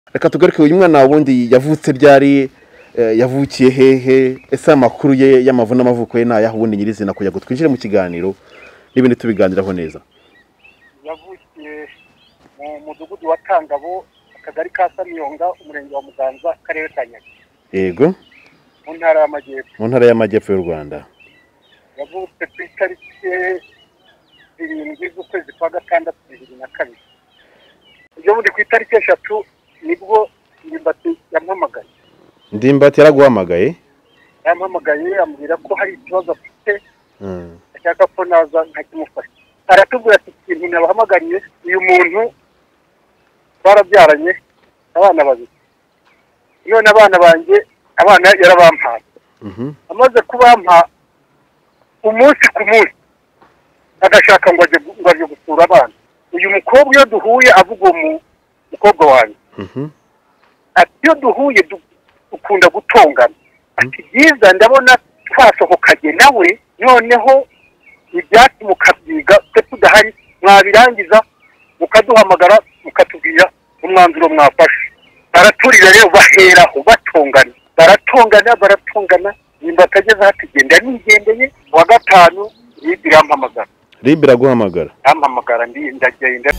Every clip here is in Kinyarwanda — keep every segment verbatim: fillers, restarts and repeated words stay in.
reka tugaruke uyu mwana wundi yavutse ryari yavukiye hehe ese amakuru ye y'amavu n'amavuko ye nayaho ubundi nyirizina kujya gutwinjire mu kiganiro n'ibindi tubiganiraho neza. Yavukiye mu mudugudu wa Kangabo akagari ka Samiyonga umurenge wa Muganza akarere ka Nyabihu. Yego. Mu ntara y'Amajyepfo. Mu ntara y'Amajyepfo y'u Rwanda. Yavutse ku itariki zirindwi z'ukwezi kwa gatandatu bibiri na kabiri. Ibyo muri ku itariki eshatu nibwo Ndimbati yampamagaye. Ndimbati yaraguhamagaye? Yampamagaye ambwira ko hari ikibazo afite. Mm. Ashaka ko naza nkakimufasha. Aratubwira ati ikintu nabahamagariye uyu muntu barabyaranye abana babiri. Iyo n'abana banjye abana yarabampaye. Mhm. Amaze kubampa umunsi ku munsi agashaka ngo aje gusura abana. Uyu mukobwa iyo duhuye avuga mu mukobwa wanjye. Mhm. Ati iyo duhuye dukunda gutongana. Ati byiza ndabona twasohokanye nawe noneho ibyatsi mukabyiga twe tudahari mwabirangiza mukaduhamagara mukatubwira umwanzuro mwafashe. Baraturira rero baheraho batongana baratongana baratongana nimba atageze hati genda nigendeye wa gatanu Libira yampamagara. Libira guhamagara yampamagara ndi ndagenda.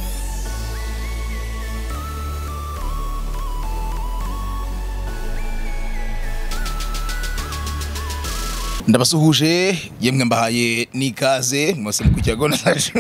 Ndabasuhuje yemwe mbahaye nikaze mwese mukujyago naje.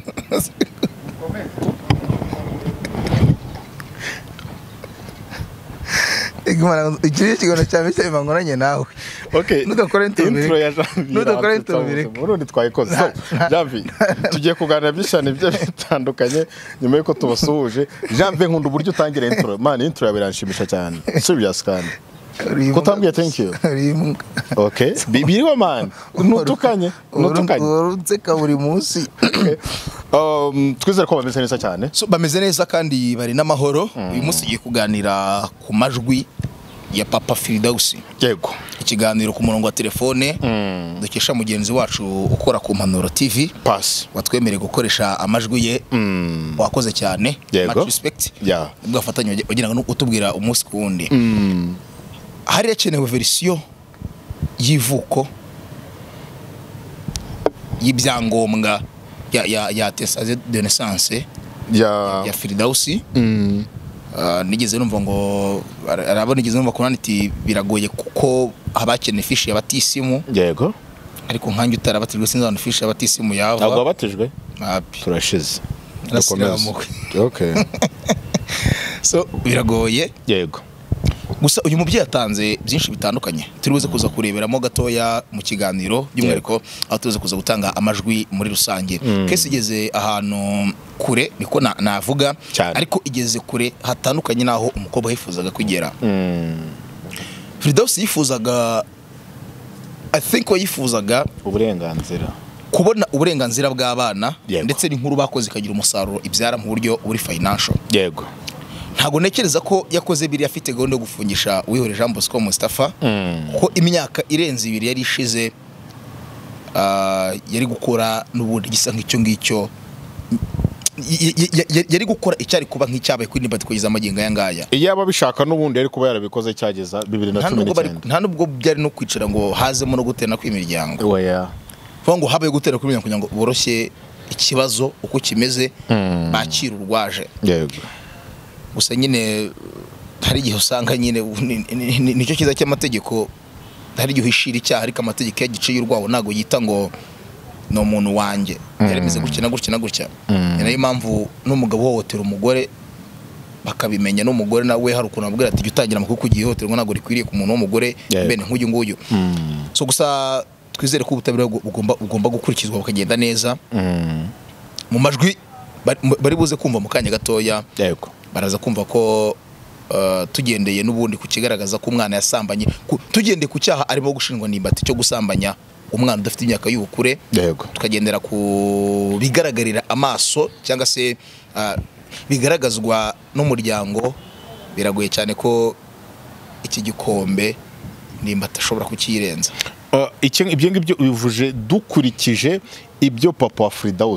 Igumana ikiri kigono cyane cyane mangoranye nawe. Okay. Nudakora intro ya Janvier. Nudakora intro Burundi twayikoze. Janvier. Tugiye kuganira byishane byo bitandukanye nyuma yuko tubasuhuje. Janvier nkunda uburyo utangira intro. Man intro yabiranshimishya cyane. Serious kandi. Kutambwiye thank you. Okay. Biriwa man. Nutukanye. Nutukanye. Urunzeka buri munsi. Um twizere ko bameze neza cyane. So bameze neza kandi bari n'amahoro. Uyu munsi tugiye kuganira ku majwi ya Papa Firidausi. Yego. Ikiganiro ku murongo wa telefone dukesha mugenzi wacu ukora ku Mpanuro T V. Pass. Watwemereye gukoresha amajwi ye. Wakoze cyane. Much respect. Yeah. Bwafatanye ugira ngo utubwira umunsi ku wundi. Hari yakenewe verisiyo yivuko y'ibyangombwa ya ya ya attestation de naissance ya ya Firidausi. Mm. Uh, nigeze numva ngo arabona nigeze numva ko nti biragoye kuko abakene fishi y'abatisimu. Yego. Ariko nkanjye utarabatijwe sinzi abantu fishi y'abatisimu yava. Ntabwo abatijwe? Api. Turashize. Okay. So biragoye. Yego. Gusa uyu mubyeyi atanze byinshi bitandukanye turibuze kuza kureberamo gatoya mu kiganiro by'umwihariko aho tuze kuza gutanga amajwi muri rusange. Mm. Kese igeze ahantu kure niko navuga ariko igeze kure hatandukanye naho umukobwa yifuzaga kwigera. Mm. Firidausi yifuzaga I think ko yifuzaga uburenganzira kubona uburenganzira bw'abana ndetse n'inkuru bakoze ikagira umusaruro ibyara mu buryo uri financial. Yego. Ntago nekereza ko yakoze biri afite gahunda yo gufungisha Wihore Jean Bosco Mustafa. Mm. Ko imyaka irenze ibiri yari ishize uh, yari gukora n'ubundi gisa nk'icyo ngicyo yari gukora icyari kuba nk'icyabaye kuri Ndimbati kugeza amagingo yangaya. Iyaba bishaka n'ubundi yari kuba yarabikoze cyageza bibiri na cumi n'icyenda. Nta nubwo byari no kwicara ngo hazemo no gutera kw'imiryango. Oya. Vuga ngo habaye gutera kw'imiryango kugira ngo boroshye ikibazo uko kimeze. Mm. Bakira urwaje. Yego. Gusa nyine hari igihe usanga nyine nicyo kiza cy'amategeko hari igihe uhishira icyaha ariko amategeko yagiciye urwaho nago yita ngo no muntu wanjye yaremeze gukina gukina gutya. Nayo mpamvu n'umugabo hohotera umugore bakabimenya n'umugore nawe hari ukuntu abwira ati utangira amakuru kugiye hohoterwa nago rikwiriye ku muntu w'umugore bene nk'uyu nguyu. So gusa twizere ko ubutabera bugomba ugomba gukurikizwa bakagenda neza. Mu majwi bari buze kumva mu kanya gatoya. Yego. Baraza kumva ko uh, tugendeye n'ubundi kukigaragaza ko umwana yasambanye tugendeye ku cyaha arimo gushinjwa Ndimbati cyo gusambanya umwana udafite imyaka y'ubukure. Yego. Tukagendera ku bigaragarira amaso cyangwa se uh, bigaragazwa n'umuryango. Biragoye cyane ko iki gikombe Ndimbati ashobora kukirenza. Uh, icyo ibyo ngibyo bivuje dukurikije ibyo Papa wa Firidausi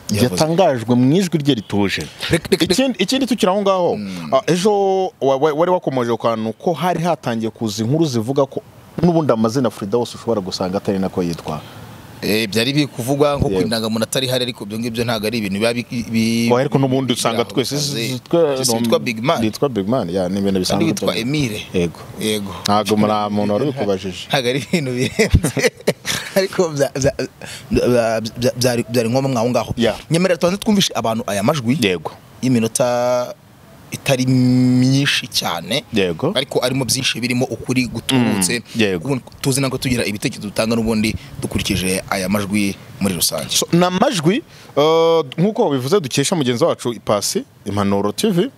yatangajwe mu ijwi rye rituje. Ikindi ikindi tukira aho ngaho ejo wari wakomoje kantu ko hari hatangiye kuza inkuru zivuga ko n'ubundi amazina Firdaus ushobora gusanga atari nako yitwa. Eh byari bikuvugwa nko kwindanga umuntu atari hari ariko byo ngibyo ntago ari ibintu biba ko ariko n'ubundi usanga twese twitwa Big Man twitwa Big Man ya ni ibintu bisanzwe twitwa Emile yego yego ntago muri muntu wari kubajije ntago ari ibintu bihenze ariko byari byari ngoma mwaho ngaho nyemerera tubanze twumvishe abantu aya majwi yego y'iminota itari myinshi cyane yego ariko arimo byinshi birimo ukuri gutubutse tuzi nako tugira ibitekerezo dutanga n'ubundi dukurikije aya majwi muri rusange. So, na majwi uh, nkuko bivuze dukesha mugenzi wacu Ipasi Impanuro T V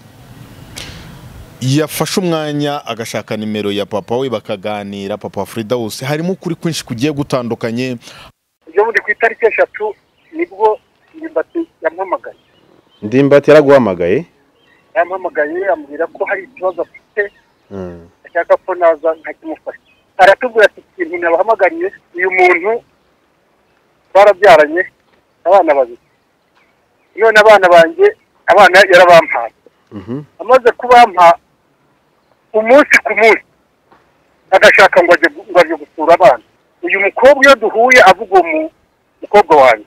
yafashe umwanya agashaka nimero ya papa we bakaganira papa Firdaus harimo kuri kwinshi kugiye gutandukanye. Ibyo muri ku itariki eshatu nibwo Ndimbati yampamagaye. Ndimbati yaraguhamagaye yampamagaye ambwira ko hari ikibazo afite ashaka ko naza nkakimufasha. Aratubwira ati ikintu nabahamagariye uyu muntu barabyaranye abana babiri none abana banjye abana yarabampaye amaze kubampa umunsi ku munsi agashaka ngo aje ngo aje gusura abana. Uyu mukobwa iyo duhuye avuga mu mukobwa wanjye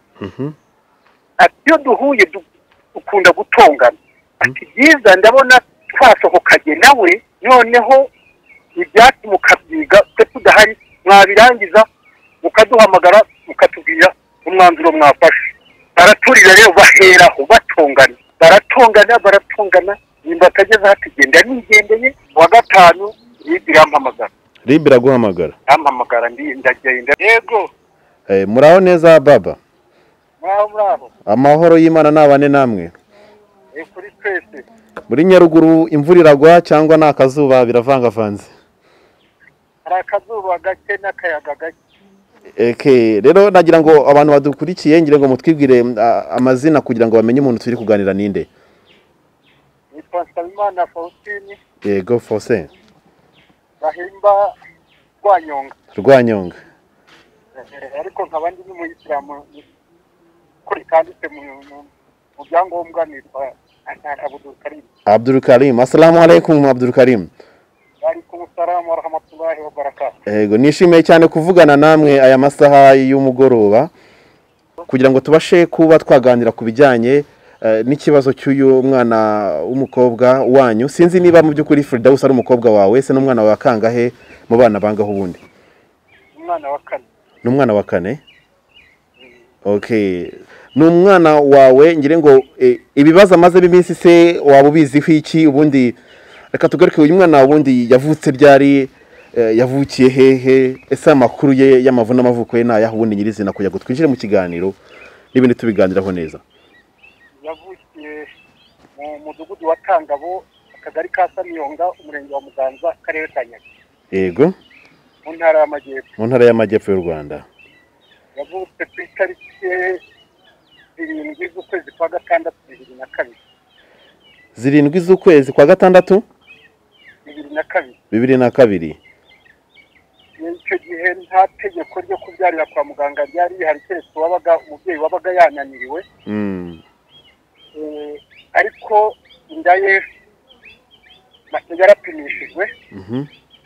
ati iyo duhuye dukunda gutongana ati byiza ndabona twasohokanye nawe noneho ibyatsi mukabyiga twe tudahari mwabirangiza mukaduhamagara mukatubwira umwanzuro mwafashe. Baraturira rero baheraho batongana baratongana baratongana nimba atageze hatigenda nigendeye wa gatanu yibira mpamagara Libira guhamagara ampamagara ndi ndagenda yego eh muraho neza baba muraho muraho amahoro y'Imana nabane namwe eh kuri twese muri Nyaruguru imvura iragwa cyangwa nakazuba biravangavanze arakazuba gake n'akayaga gake. Eke rero nagira ngo abantu badukurikiye ngire ngo mutwibwire amazina kugira ngo bamenye umuntu turi kuganira ninde. Nitwa Nsabimana Faustin. Yego Faustin. Bahimba Rwanyonga. Rwanyonga. Ariko nkabandi ni mu Islam kuri kanditse mu mu byangombwa nitwa Abdul Karim. Abdul Karim. Assalamu alaikum Abdul Karim. Alaikum assalam wa rahmatullahi wa barakatuh. Yego nishimiye cyane kuvugana namwe aya masaha y'umugoroba kugira ngo tubashe kuba twaganira ku bijyanye n'ikibazo cy'uyu mwana w'umukobwa wanyu. Sinzi niba mu by'ukuri Firdaus ari umukobwa wawe se n'umwana wa kangahe mu bana bangaho ubundi. Umwana wa kane. N'umwana wa kane. Okay. N'umwana wawe ngire ngo ibibazo amaze b'iminsi se waba ubiziho iki ubundi reka tugaruke uyu mwana wundi yavutse ryari yavukiye hehe ese amakuru ye y'amavu n'amavuko ye nayaho ubundi nyirizina kujya gutwinjire mu kiganiro n'ibindi tubiganiraho neza. Yavukiye mu mudugudu wa Tangabo akagari ka Samiyonga umurenge wa Muganza akarere ka Nyabihu. Yego mu ntara y'Amajyepfo mu ntara y'Amajyepfo y'u Rwanda. Yavutse ku itariki zirindwi z'ukwezi kwa gatandatu bibiri na kabiri. Zirindwi z'ukwezi kwa gatandatu bibiri na kabiri. Bibiri na kabiri. Icyo gihe nta tegeko ryo kubyarira kwa muganga ryari rihari keretse wabaga umubyeyi wabaga yananiriwe. Mm. Eh ariko inda ye yarapimishijwe. Mhm.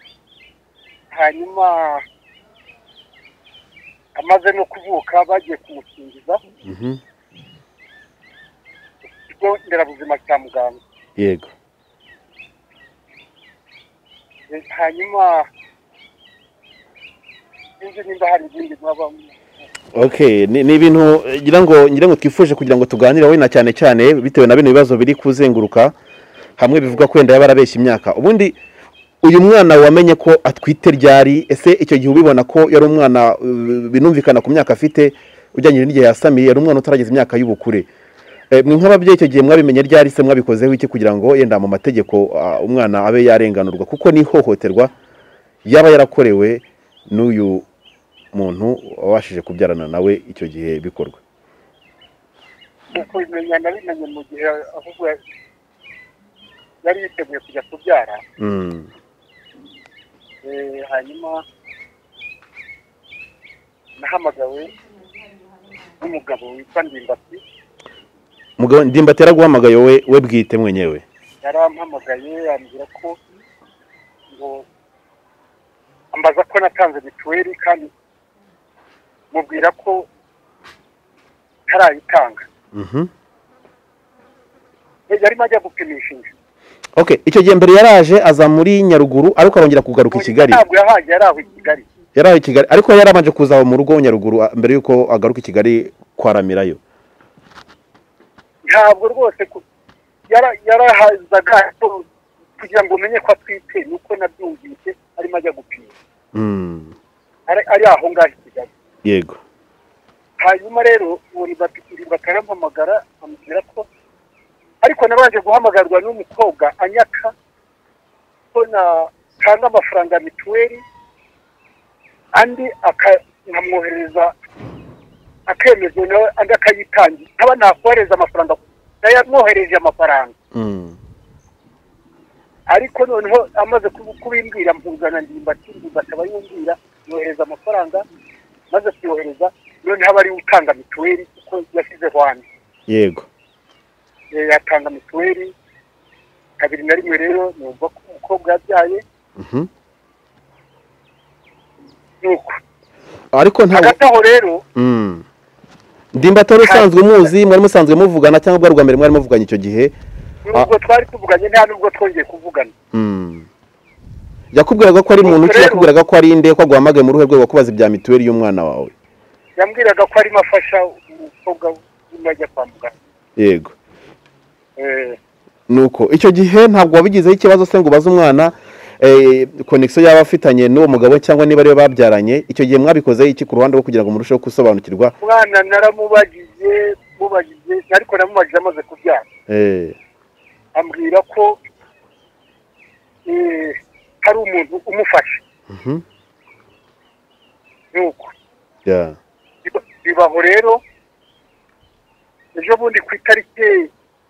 Hanyuma amaze no kuvuka bagiye kumukingiza. Mhm. Ikigo nderabuzima cya Muganga. Yego. Hanyuma inzi nimba hari ibindi mwaba. Okay, ni ibintu ngira ngo ngira ngo twifuje kugira ngo tuganire we na cyane cyane bitewe na bino bibazo biri kuzenguruka hamwe bivuga ko wenda yabarabeshya imyaka. Ubundi uyu mwana wamenye ko atwite ryari ese icyo gihe ubibona ko yari umwana binumvikana ku myaka afite ujyanye n'igihe yasamiye yari umwana utarageze imyaka y'ubukure. Mwe nk'ababyeyi icyo gihe mwabimenye ryari se mwabikozeho iki kugira ngo yenda mu mategeko umwana abe yarenganurwa kuko ni hohoterwa yaba yarakorewe n'uyu muntu wabashije kubyarana nawe icyo gihe bikorwa. Uko imenya nabimenye mu gihe ahubwo yari yiteguye kujya kubyara. Mm. Eh hanyuma nahamagawe n'umugabo witwa Ndimbati. Mugabo Ndimbati yaraguhamagaye we we bwite mwenyewe? Yarampamagaye ambwira ko ngo ambaza ko natanze mituweli kandi mubwira ko tarayitanga. Mhm. Yari majya gupimisha inzu. Okay, icyo gihe mbere yaraje aza muri Nyaruguru ariko arongera kugaruka i Kigali. Ntabwo yahaje yaraho i Kigali. Yaraho i Kigali ariko yarabanje kuza mu rugo Nyaruguru mbere yuko agaruka i Kigali kwaramirayo. Ntabwo rwose yara yarahazaga kugira ngo umenye ko atwite nuko nabyumvise ari majya gupima. Mm. Ari ari aho ngaho i Kigali. Yego. Hanyuma rero uri batikiri bakarampamagara amubwira ko ariko nabanje guhamagarwa n'umukobwa anyaka ko na tanga amafaranga mituweli andi akamwohereza akemezo nawe andi akayitangira nkaba nakohereza amafaranga nayo amwohereje amafaranga. Mm. Ariko noneho amaze kubimbwira mpuzana Ndimbati Ndimbati abayumvira yohereza amafaranga maze kuyohereza noneho abari utanga mituweli kuko yasize hwani. Yego. Yatanga mituweli kabiri na rimwe rero numva ko umukobwa yabyaye. Mhm. Nuko ariko nta agataho rero mm Ndimbati rusanzwe muzi mwari musanzwe muvugana cyangwa bwa rugambere mwari muvuganye icyo gihe? Nubwo twari tuvuganye nta nubwo twongeye kuvugana. Mm. Yakubwiraga ko ari muntu ki yakubwiraga ko ari inde ko aguhamagaye mu ruhe rwo kubaza ibya mituweli y'umwana wawe? Yambwiraga ko ari mafasha umukobwa w'umajya kwa muganga. Yego. Eh nuko icyo gihe ntabwo wabigizeho ikibazo se ngo ubaze umwana eh connection yaba afitanye n'uwo mugabo cyangwa niba ariyo babyaranye? Icyo gihe mwabikoze iki ku ruhande rwo kugira ngo murusheho kusobanukirwa? Mwana naramubagize mubagize ariko namubagize amaze kubyara. Eh ambwira ko eh hari umuntu umufasha. Mhm. Nuko ya bibaho rero ejo bundi ku itariki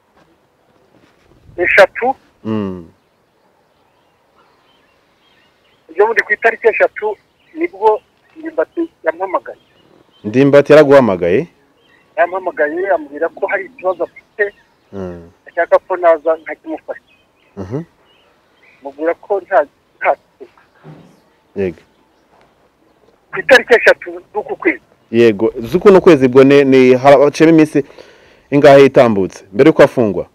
eshatu. Mm. Ejo bundi ku itariki eshatu nibwo Ndimbati yampamagaye. Ndimbati yaraguhamagaye? Yampamagaye ambwira ko hari ikibazo afite. Mm. Ashaka ko naza nkakimufasha. Mhm. Mubwira ko nta nta. Yego. Ku itariki eshatu z'uku kwezi. Yego, zuko no kwezi bwo ne ni haraceme iminsi ingahe itambutse mbere ko afungwa?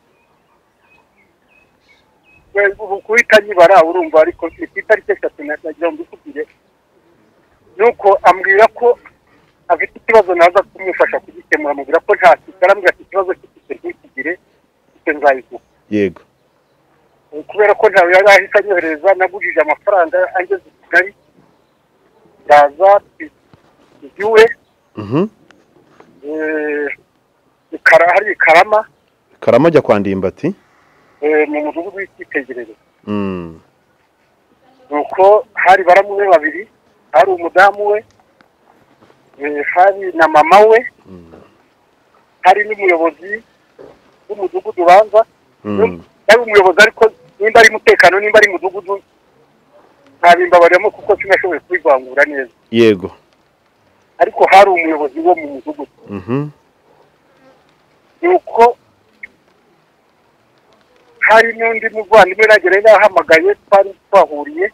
Ubu kuhita nyibara urumva ariko ku itariki eshatu nagira ngo mbikubwire. Nuko ambwira ko afite ikibazo naza kumufasha kugikemura mubwira ko nta kigarambira ikibazo cy'ikigire cy'ikigire nzayiguha. Yego. Kubera ko ntawe yari ahise anyohereza nagujije amafaranga angeze i Kigali ndaza igiwe. Mhm. Eh ikara hari Karama. Karama ajya kwa Ndimbati? Eh mu mudugudu w'ikitegererezo. Mm. Nuko hari baramuwe babiri, hari umudamu we, eh hari na mama we. Mm. Hari n'umuyobozi w'umudugudu banza. Mm. Ari umuyobozi ariko nimba ari mutekano nimba ari mudugudu ntabimbabaremo kuko sinashoboye kubivangura neza. Yego. Ariko hari umuyobozi wo mu mudugudu. Mhm. Nuko hari n'undi muvandimwe nagere nahamagaye twari twahuriye.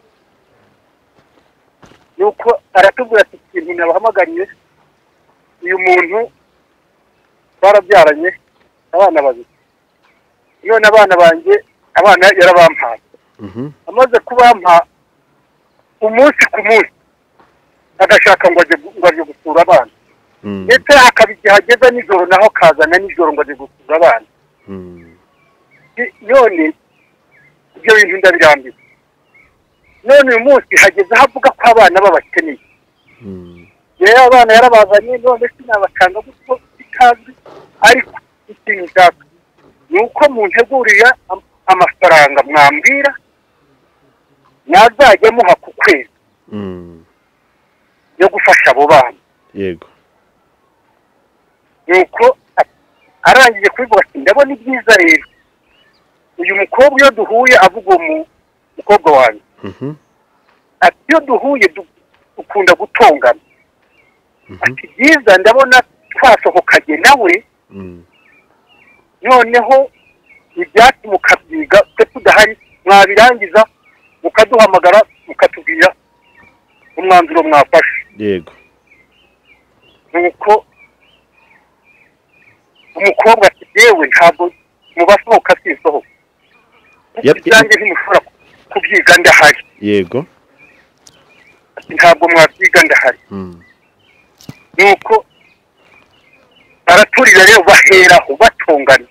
Nuko aratubwira ati ikintu nabahamagariye uyu muntu barabyaranye abana babiri. None abana banjye abana yarabampaye. Mhm. Amaze kubampa umunsi ku munsi agashaka ngo aje ngo aje gusura abana. Mm. Ndetse akabigihageza nijoro naho kazana nijoro ngo aje gusura abana. Mm. None ibyo bintu ndabirambiye. None uyu munsi hageze havuga ko abana babakeneye. Mm. Yewe abana yarabazanye none sinabakanga guko bikazi ariko ikintu cyaka nuko muntegurira amafaranga mwambwira nazajya muha ku kwezi. Mm. Yo gufasha abo bana. Yego. Nuko arangije kubivuga ati ndabona ibyiza rero uyu mukobwa iyo duhuye avuga mu mukobwa wanjye. Mhm. Ati iyo duhuye dukunda gutongana. Mhm. Ati byiza ndabona twasohokanye nawe noneho ibyatsi mukabyiga twe tudahari mwabirangiza mukaduhamagara mukatubwira umwanzuro mwafashe. Yego. Nuko umukobwa ati yewe ntabwo mubasohoka sisohoka. Ibyanjye ntimushobora kubyiga ndahari. Yego. Ntabwo mwabyiga ndahari. Nuko baraturira rero baheraho batongana.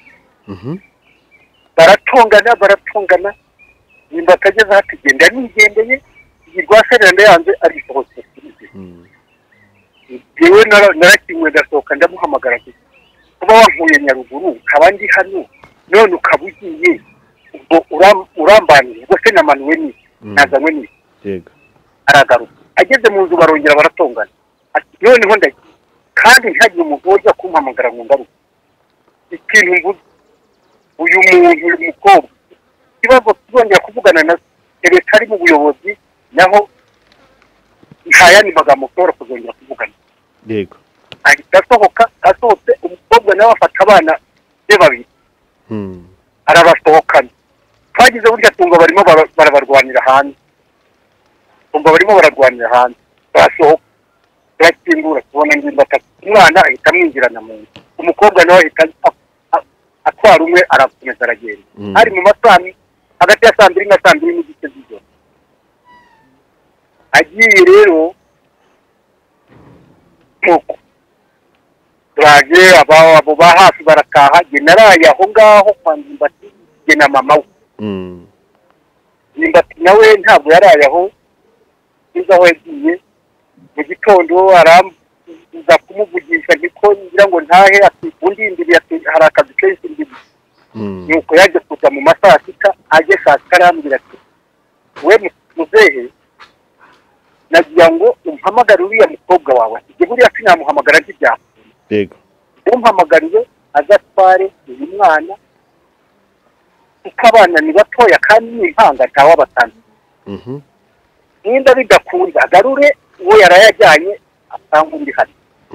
Baratongana baratongana nimba atageze hati genda nigendeye igirwaserera ndayanze arisohotse. Yewe narakinywe ndasohoka ndamuhamagara ati kuba wankuye Nyaruguru kaba ndi hano none ukaba ugiye ubwo urambanira ubwo se namanuwe ni nazanywe ni. Yego. Aragaruka ageze mu nzu barongera baratongana ati noneho ndagiye kandi ntagiye umuntu wajya kumpamagara ngo ngaruke. Ikintu mvuze uyu muntu uyu mukobwa ikibazo tuzongera kuvugana na leta ari mu buyobozi naho ntayandi magambo ushobora kuzongera kuvugana. Yego. Ahita asohoka asohotse umukobwa nawe afata abana be babiri arabasohokana. Twagize burya tunga barimo barabarwanira hanze tunga barimo bararwanira hanze barasohoka barakingura tubona ngimba atatu umwana ahita amwinjirana mu nzu umukobwa nawe ahita atwara umwe arakomeza aragenda. Hari mu masani hagati ya saa mbiri na saa mbiri n'igice z'ijoro agiye rero nuko turaje abo ba hafi barataha jye naraye aho ngaho kwa Ndimbati jye na mama we. Ndimbati nawe ntabwo yaraye aho nizo aho yagiye mu gitondo arambuza kumuvugisha niko ngira ngo ntahe ati undi ndiri hari akazi kenshi ndiri. Nuko yaje kuza mu masaha sita aje saa sita arambwira ati we muzehe nagira ngo umpamagare uriya mukobwa wawe ati buriya sinamuhamagara ntibyakunze. Yego. Umpamagariye azatware uyu mwana kuko abana ni batoya kandi n'impanga ntawabatana. Ninda bidakunda agarure uwo yarayajyanye asanga undi hano.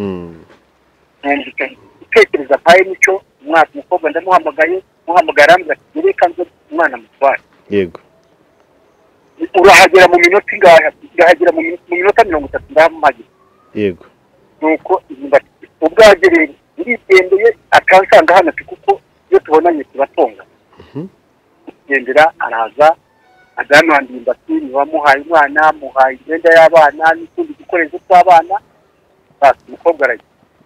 Itekereza mpaye nicyo umwana umukobwa ndamuhamagaye muhamagara arambwira ati reka nze umwana mutware. Yego. Urahagera mu minota ingahe? Urahagera mu minota mirongo itatu ndamuhagera. Yego. Nuko Ndimbati ubwagereye nditendeye akansanga hano kuko iyo tubonanye turatonga. Gendera araza agano Ndimbati ni wamuhaye umwana muhaye igenda y'abana n'ikindi gikoresho cy'abana basi umukobwa araje.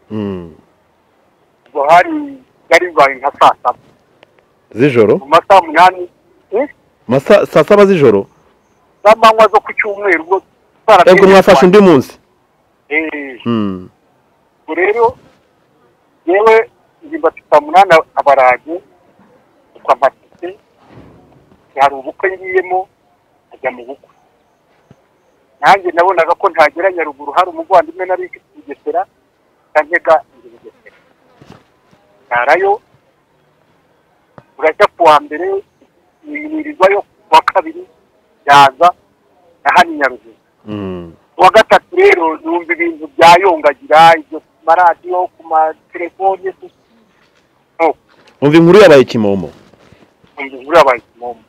Ubwo hari yari baye nka saa saba z'ijoro mu masaha umunani masa saa saba z'ijoro z'amanywa zo ku cyumweru ubwo ubwo mwafashe undi munsi. Eh rero yewe Ndimbati saa munani abaraje kwa matike hari ubukwe ngiyemo ajya mu bukwe. Nanjye nabonaga ko ntagera Nyaruguru hari umugwandimwe nari kugesera kantega ngigesera narayo urajya kuwa mbere nirirwayo kuwa kabiri yaza nahani Nyaruguru. Wa gatatu rero numva ibintu byayongagira ibyo maradiyo ku matelefone umva inkuru yabaye kimomo. Umva inkuru yabaye kimomo.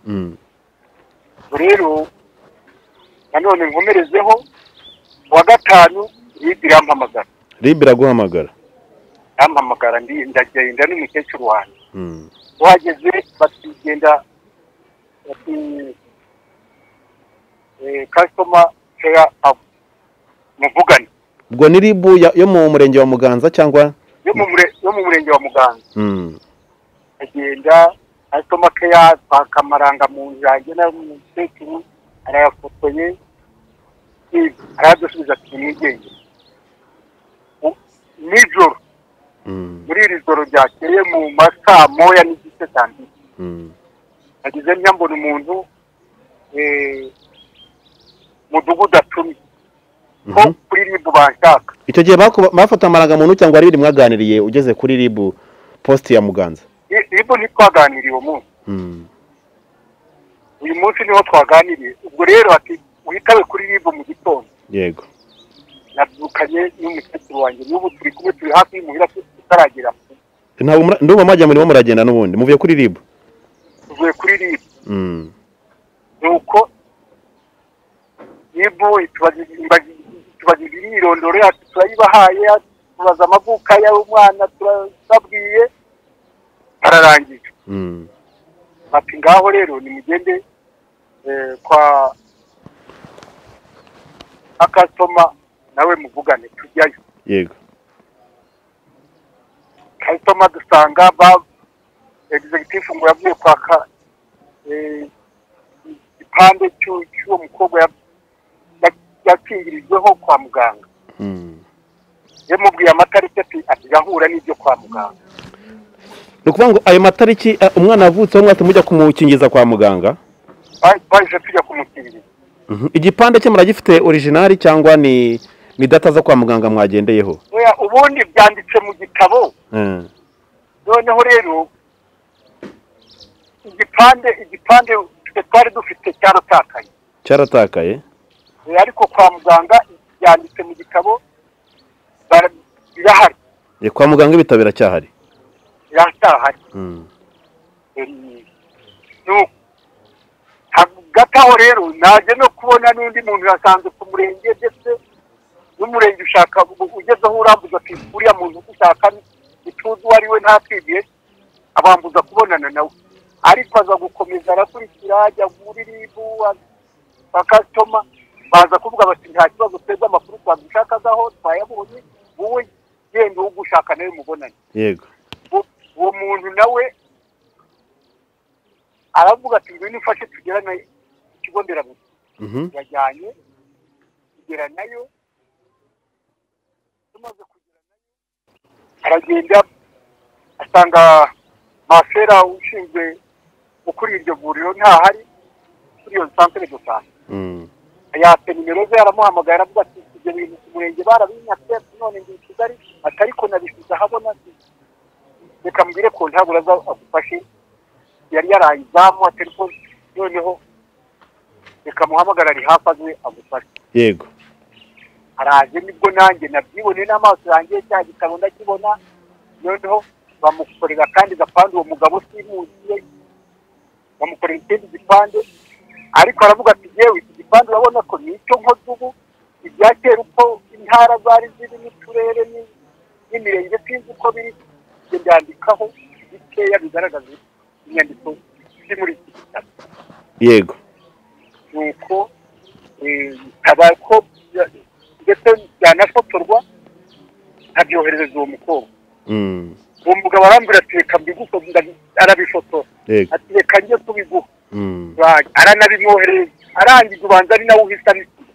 Rero nanone nkomerezeho wa gatanu Libe irampamagara. Libe iraguhamagara. Yampamagara ndi ndagenda n'umukecuru wanjye. Wageze batigenda ati eh customer care app muvugana. Ubwo ni Libe yo mu murenge wa Muganza cyangwa yo mu yo mu murenge wa Muganza. Agenda customer care bakamaranga mu njyanye na umukecuru arayafotoye aradusubiza ati mwigenge. Nijoro muri iri joro ryakeye mu masaa moya n'igice cyane nagize nyambona umuntu mudugudu atumi ko kuri Libe banshaka. Icyo gihe bafata amarangamuntu cyangwa ari biri mwaganiriye ugeze kuri Libe post ya Muganza? Libe ntitwaganiriye uwo munsi. Uyu munsi niho twaganiriye. Ubwo rero ati uhitawe kuri Libe mu gitondo. Yego. nabyukanye n'umukecuru wanjye n'ubu turi kumwe turi hafi y'umuhira tutaragera ntabwo ndumva majya murimo muragenda n'ubundi muvuye kuri ribu tuvuye kuri ribu nuko ribu tubaza imyirondoro yacu turayibahaye tubaza amavuka y'umwana turababwiye bararangije bati ngaho rero nimugende kwa akasoma nawe muvugane tujyayo yego kasoma dusanga ba executive ngo yavuye kwaka igipande cy'uwo mukobwa yakingirijweho kwa muganga yamubwiye amatariki ati gahura n'ibyo kwa muganga ni ukuvuga ngo ayo matariki umwana avutseho mwate mujya kumukingiza kwa muganga baje tujya kumukingiza igipande cye muragifite original cyangwa ni ni data zo kwa muganga mwagendeyeho ubundi byanditse mu gitabo noneho rero igipande igipande twari dufite cyaratakaye cyaratakaye ariko kwa muganga byanditse mu gitabo birahari kwa muganga ibitabo biracyahari biracyahari gataho rero naje no kubona n'undi muntu yasanze ku murenge ndetse n'umurenge ushaka ugezeho urambuza ati uriya muntu ushaka ituzi uwo ari we ntatwigiye abambuza kubonana nawe ariko aza gukomeza arakurikira ajya muri ribu bakasitoma baza kuvuga bati nta kibazo twebwe amakuru twadushakagaho twayabonye wowe genda uwo gushaka nawe mubonane yego uwo muntu nawe aravuga ati ngwino ufashe tugerane ikigo nderabuzima yajyanye kugera nayo tumaze kugera nayo aragenda asanga masera ushinzwe ukuri iryo vuriro ntahari kuri iyo santere de sante yate nimero ze aramuhamagaye aravuga ati ibyo bintu ku murenge barabinyatse none ndi i Kigali atariko nabisize ahabona reka mbwire ko ntabwo aza agufashe yari yarayizamu telefone noneho reka muhamagara ari hafi aze agufashe yego araje nibwo nanjye nabyibone n'amaso yanjye cya gitabo ndakibona noneho bamukorera kandi gapande uwo mugabo simuziye bamukorera ikindi gipande ariko aravuga ati yewe iki gipande urabona ko nicyo nkoze ubu ibya kera uko intara zari ziri n'uturere n'imirenge sinzi uko biri byandikaho bikeya bigaragaza inyandiko ziri muri iki gitabo yego nuko bikaba ko ndetse byanafotorwa nkabyoherereza uwo mukobwa uwo mugabo arambwira ati reka mbigufotora arabifotora ati reka njye tubiguha aranabimwohereza arangije ubanza ari nawe uhita abisiga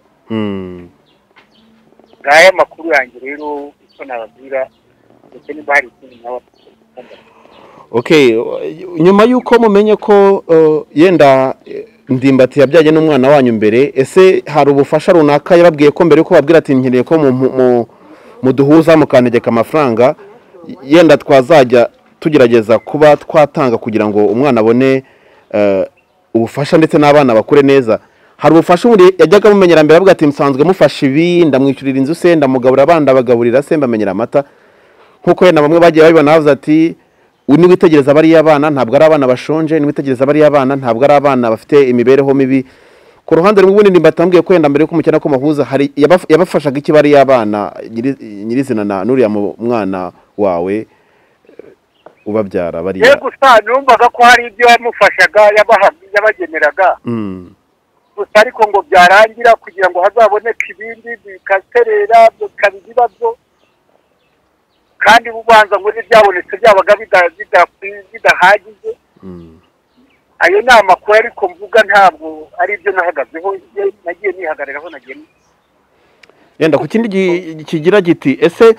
ngaya amakuru yanjye rero uko nababwira ndetse niba hari ikindi nawe okay nyuma y'uko mumenye ko yenda Ndimbati yabyaye n'umwana wanyu mbere ese hari ubufasha runaka yababwiye ko mbere yuko babwira ati nkeneye ko mu duhuza mukantegeka amafaranga yenda twazajya tugerageza kuba twatanga kugira ngo umwana abone ubufasha ndetse n'abana bakure neza hari ubufasha ubundi yajyaga mumenyera mbere avuga ati musanzwe mufasha ibi ndamwishyurira inzu se ndamugaburira abana bagaburira se mbamenyera amata nkuko yenda bamwe bagiye babibona bavuze ati niwitegereza bariya abana ntabwo ari abana bashonje niwitegereza bariya abana ntabwo ari abana bafite imibereho mibi ku ruhande rumwe ubundi Ndimbati ambwiye ko yenda mbere yuko umukene ko mahuza hari yabafashaga iki bariya abana nyirizina na nuriya mwana wawe ubabyara bariya yego gusa numvaga ko hari ibyo yamufashaga yabageneraga gusa ariko ngo byarangira kugira ngo hazaboneke ibindi bikaserera bikaba ibibazo kandi bubanza ngo n'ibyabonetse byabaga bidahagije ayo ni amakuru ariko mvuga ntabwo ari ibyo nahagazeho nagiye nihagariraho nagiye yenda ku kindi kigira giti ese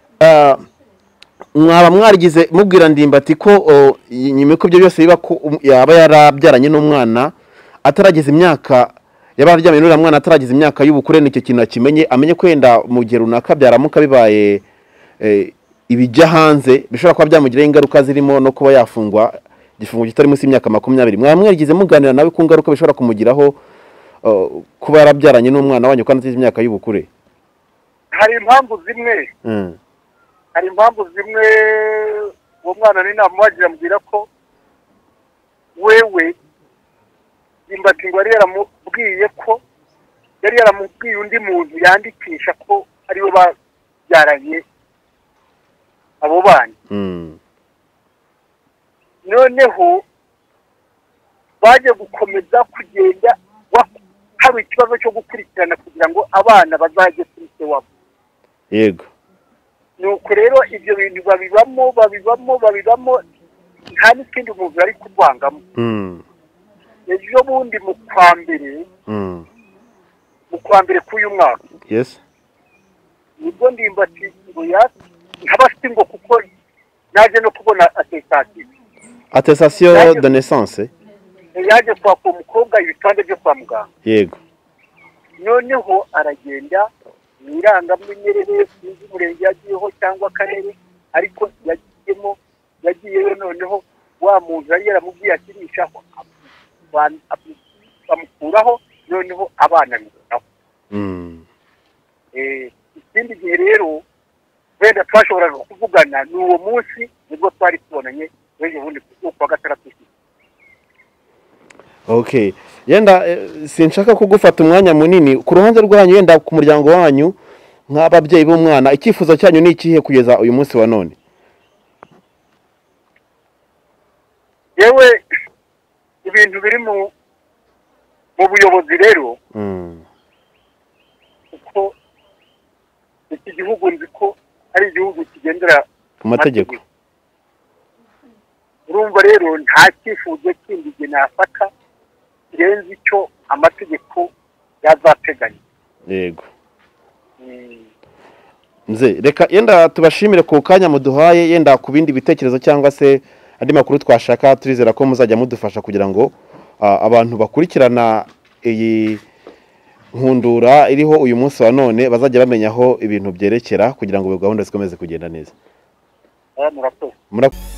mwaba mwarigize mubwira Ndimbati ko nyuma ko ibyo byose biba ko yaba yarabyaranye n'umwana atarageza imyaka yaba yararyamye n'uriya mwana atarageza imyaka y'ubukure n'icyo kintu akimenye amenye ko yenda mu gihe runaka byaramuka bibaye ibijya hanze bishobora kuba byamugiraho ingaruka zirimo no kuba yafungwa igifungo kitari munsi y'imyaka makumyabiri mwaba mwarigize muganira nawe ku ngaruka bishobora kumugiraho kuba yarabyaranye n'umwana wanyu kandi ateze imyaka y'ubukure hari impamvu zimwe Mm. hari impamvu zimwe uwo mwana ninamubajije ambwira ko wewe Ndimbati ngo yari yaramubwiye ko yari yaramubwiye undi muntu yandikisha ko ariwe babyaranye abo bana. Mm. Noneho baje gukomeza kugenda haba ikibazo cyo gukurikirana kugira ngo abana bazajye kuri se wabo. Yego. Nuko rero ibyo bintu babibamo babibamo babibamo nta n'ikindi umuntu ari kurwangamo. Mm. Ejo bundi mu kwa mbere Mm. mu kwa mbere k'uyu mwaka Yes. nibwo Ndimbati ngo yasi nk'abafite ngo kuko naje no kubona attestation Attestation de naissance. yaje kwaka umukobwa ibitande byo kwa muganga. Yego. Noneho aragenda mu irangamimerere sinzi umurenge yagiyeho cyangwa akarere ariko yagiyemo yagiyeyo noneho wa muntu yari yaramubwiye akirishaho bamukuraho noneho abana bitaho. Mm. Eh, ikindi gihe rero wenda twashoboraga kuvugana ni uwo munsi nibwo twari tubonanye weje ubundi kwa gatandatu. Okay. Yenda eh, sinshaka kugufata umwanya munini ku ruhande rwanyu yenda ku muryango wanyu nk'ababyeyi b'umwana icyifuzo cyanyu ni ikihe kugeza uyu munsi wa none? Yewe ibintu biri mu mu buyobozi rero Mm. kuko iki gihugu nzi ko ari igihugu kigendera Ku mategeko. Urumva rero nta cyifuzo kindi gihe nafata kirenze icyo amategeko yazateganya. Yego. Mm. Mze reka yenda tubashimire ku kanya muduhaye yenda ku bindi bitekerezo cyangwa se andi makuru twashaka turizera ko muzajya mudufasha kugira ngo ah, abantu bakurikirana iyi nkundura iriho uyu munsi wa none bazajya bamenya aho ibintu byerekera kugira ngo gahunda zikomeze kugenda neza. Eh, murakoze. Mura-